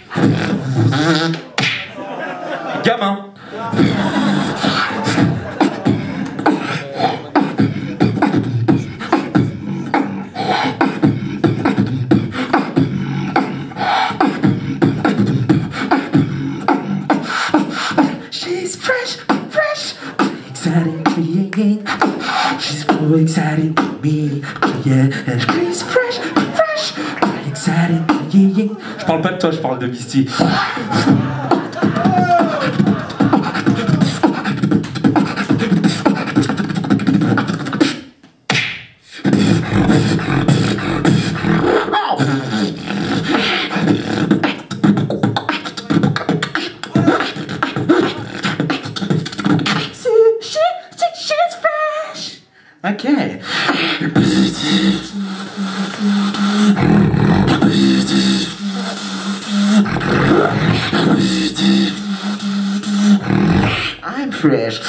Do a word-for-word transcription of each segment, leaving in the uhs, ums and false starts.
Gamin. She's fresh, fresh, exciting, yeah. She's so exciting to me, yeah. She's fresh, fresh, exciting, yeah. Je parle pas de toi, je parle de Misty. Okay. I'm fresh.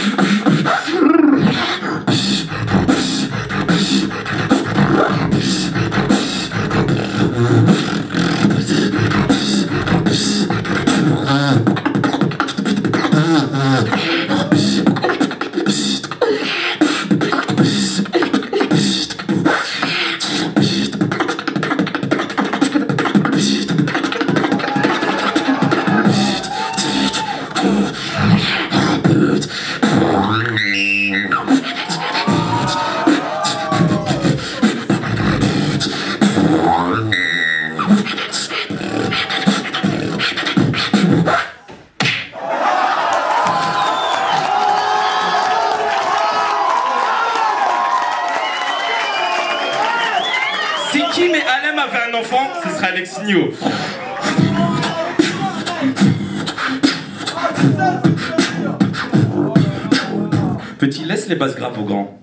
Si Kim et Alem avaient un enfant, ce serait Alexinho. Petit, laisse les basses graves au grand.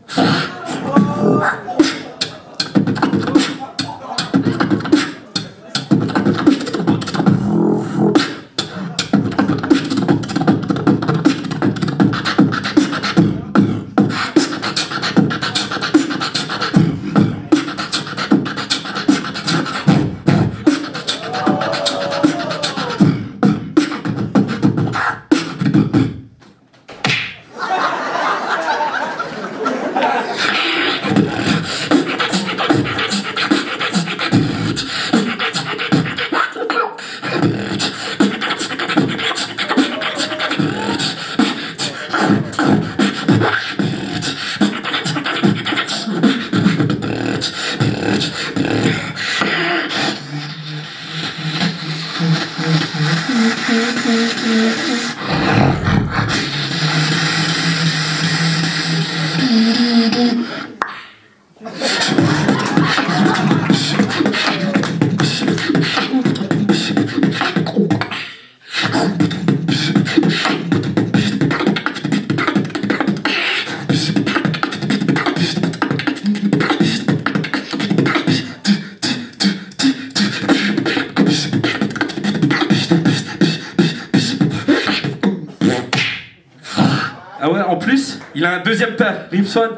Ah ouais, en plus, il a un deuxième père, Ripson.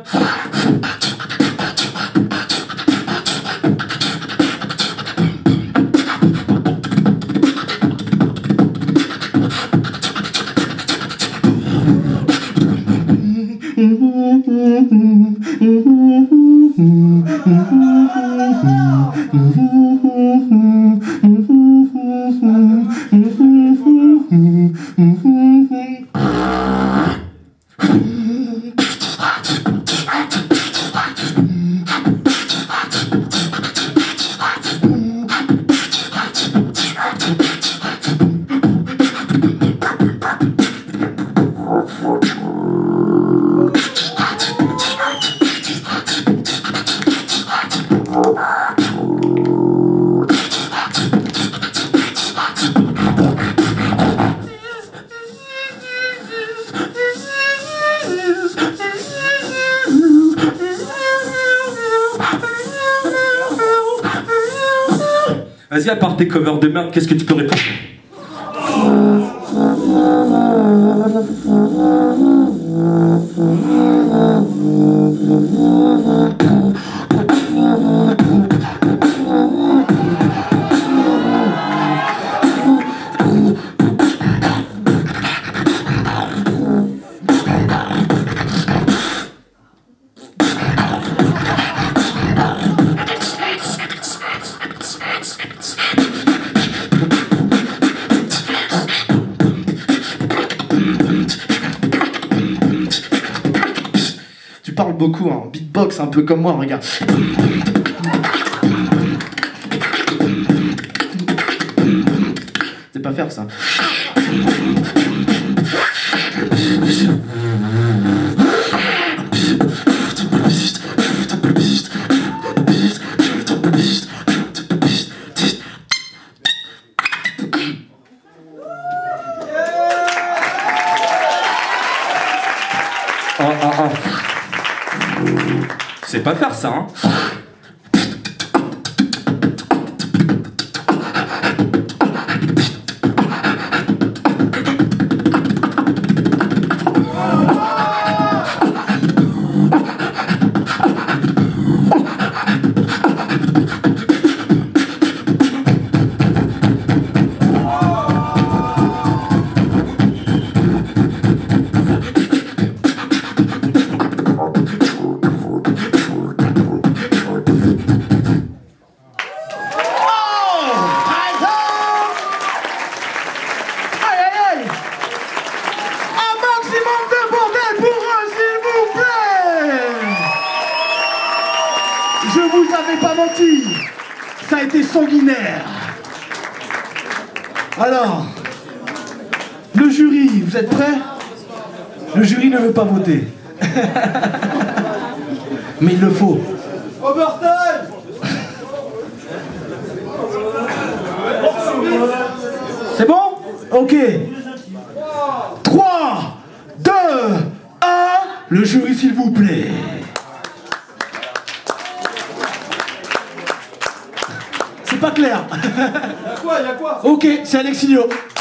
Vas-y, à part tes covers de merde, qu'est-ce que tu peux répondre? beaucoup, hein. Beatbox un peu comme moi, regarde. C'est pas faire ça. Oh, oh, oh. C'est pas faire ça, hein. Je vous avais pas menti, ça a été sanguinaire. Alors, le jury, vous êtes prêts? Le jury ne veut pas voter. Mais il le faut. Overtime. C'est bon? Ok. trois, deux, un, le jury s'il vous plaît. C'est pas clair. Y'a quoi, y'a quoi? Ok, c'est Alexinho.